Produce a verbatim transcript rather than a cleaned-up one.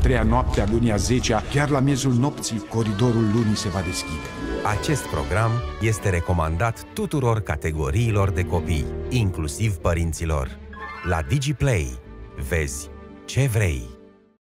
treia noapte a lunii a zecea, chiar la miezul nopții, coridorul lunii se va deschide. Acest program este recomandat tuturor categoriilor de copii, inclusiv părinților. La DigiPlay, vezi ce vrei.